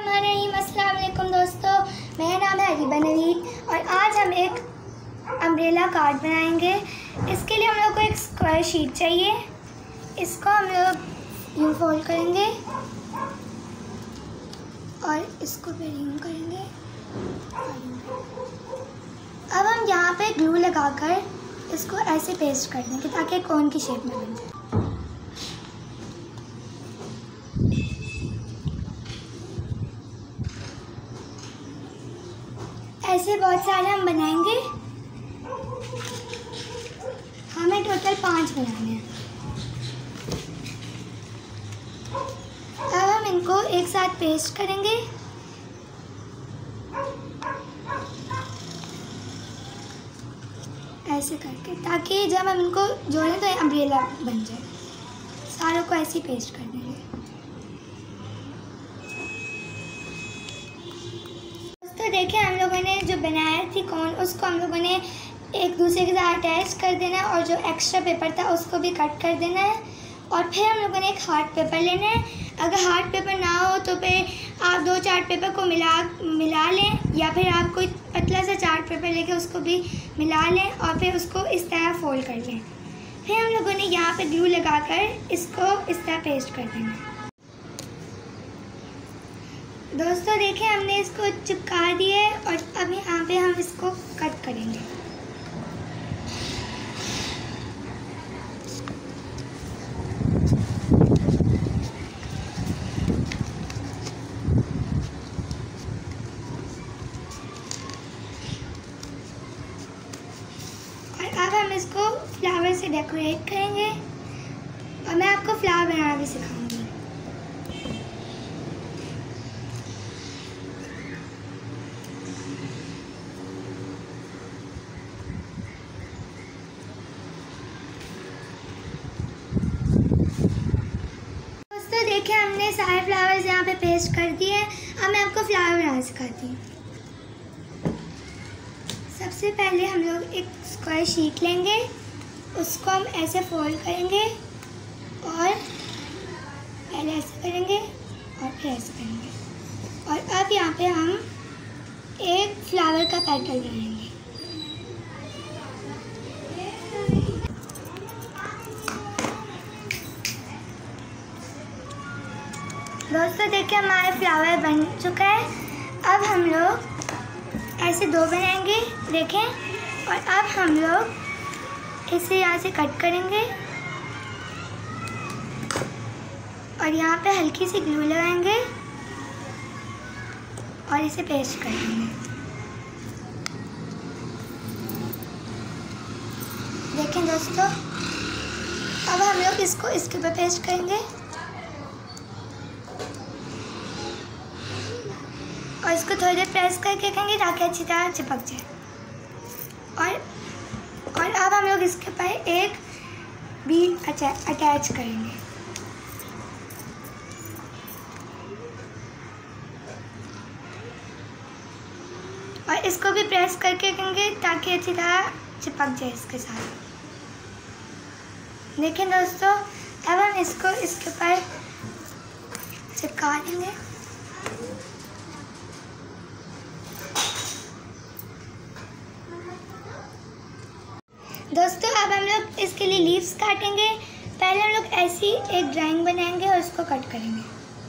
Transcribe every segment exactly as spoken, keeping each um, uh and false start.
बिस्मिल्लाहिर्रहमानिर्रहीम। अस्सलाम वालेकुम दोस्तों, मेरा नाम है अरीबा नवीद और आज हम एक अम्ब्रेला कार्ड बनाएंगे। इसके लिए हम लोग को एक स्क्वायर शीट चाहिए। इसको हम लोग यूँ फोल्ड करेंगे और इसको फिर यूँ करेंगे। अब हम यहाँ पे ग्लू लगाकर इसको ऐसे पेस्ट कर देंगे ताकि कोन की शेप में बन जाए। ऐसे बहुत सारे हम बनाएंगे। हमें टोटल पांच बनाने हैं। अब हम इनको एक साथ पेस्ट करेंगे। ऐसे करके ताकि जब हम इनको जोड़ें तो अम्ब्रेला बन जाए। सारों को ऐसे पेस्ट कर देंगे। तो देखिए, हम लोगों ने जो बनाया थी कौन, उसको हम लोगों ने एक दूसरे के साथ अटैच कर देना है और जो एक्स्ट्रा पेपर था उसको भी कट कर देना है। और फिर हम लोगों ने एक हार्ड पेपर लेना है। अगर हार्ड पेपर ना हो तो फिर आप दो चार्ट पेपर को मिला मिला लें या फिर आप कोई पतला सा चार्ट पेपर लेके उसको भी मिला लें और फिर उसको इस तरह फोल्ड कर लें। फिर हम लोगों ने यहाँ पे ग्लू लगाकर इसको इस तरह पेस्ट कर देना है। दोस्तों देखिए, हमने इसको चिपका दिया है और अब यहाँ पे हम इसको कट करेंगे। और अब हम इसको फ्लावर से डेकोरेट करेंगे और मैं आपको फ्लावर बनाना भी सिखाऊंगी। देखिए, हमने सारे फ्लावर्स यहाँ पे पेस्ट कर दिए हैं। अब मैं आपको फ्लावर बनाना सिखाती हूँ। सबसे पहले हम लोग एक स्क्वायर शीट लेंगे, उसको हम ऐसे फोल्ड करेंगे और पहले ऐसे करेंगे और फिर ऐसे करेंगे। और अब यहाँ पे हम एक फ्लावर का पेटल बनाएंगे। दोस्तों देखिए, हमारे फ्लावर बन चुका है। अब हम लोग ऐसे दो बनाएंगे, देखें। और अब हम लोग इसे यहाँ से कट करेंगे और यहाँ पे हल्की सी ग्लू लगाएंगे और इसे पेस्ट कर देंगे। देखें दोस्तों, अब हम लोग इसको इसके ऊपर पेस्ट करेंगे और इसको थोड़ी देर प्रेस करके रखेंगे ताकि अच्छी तरह चिपक जाए। और और अब हम लोग इसके ऊपर एक बीड अटैच करेंगे। और इसको भी प्रेस करके रखेंगे ताकि अच्छी तरह चिपक जाए इसके साथ। देखें दोस्तों, अब हम इसको इसके ऊपर चिपका देंगे। दोस्तों अब हम लोग इसके लिए लीव्स काटेंगे। पहले हम लोग ऐसी एक ड्राइंग बनाएंगे और उसको कट करेंगे।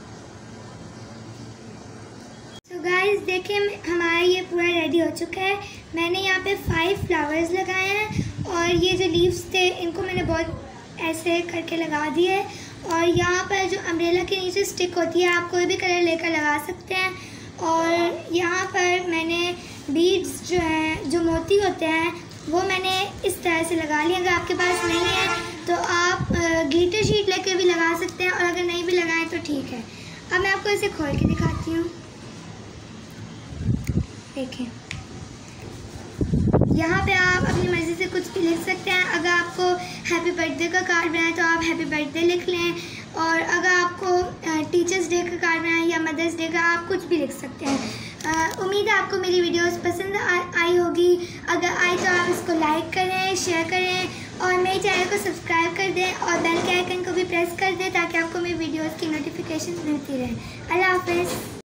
तो गाइस देखिए, हमारा ये पूरा रेडी हो चुका है। मैंने यहाँ पे फाइव फ्लावर्स लगाए हैं और ये जो लीव्स थे इनको मैंने बहुत ऐसे करके लगा दिए है। और यहाँ पर जो अम्ब्रेला के नीचे स्टिक होती है, आप कोई भी कलर लेकर लगा सकते हैं। और यहाँ पर मैंने बीड्स जो हैं, जो मोती होते हैं, वो मैंने इस तरह से लगा लिया। अगर आपके पास नहीं है तो आप ग्लिटर शीट लेके भी लगा सकते हैं और अगर नहीं भी लगाएं तो ठीक है। अब मैं आपको इसे खोल के दिखाती हूँ। देखें, यहाँ पे आप अपनी मर्ज़ी से कुछ भी लिख सकते हैं। अगर आपको हैप्पी बर्थडे का कार्ड बनाए तो आप हैप्पी बर्थडे लिख लें। और अगर आपको टीचर्स डे का कार्ड बनाए या मदर्स डे का, आप कुछ भी लिख सकते हैं। उम्मीद है आपको मेरी वीडियोस पसंद आ, आई होगी। अगर आई तो आप इसको लाइक करें, शेयर करें और मेरे चैनल को सब्सक्राइब कर दें और बेल के आइकन को भी प्रेस कर दें ताकि आपको मेरी वीडियोस की नोटिफिकेशन मिलती रहे। अल्लाह हाफ़िज़।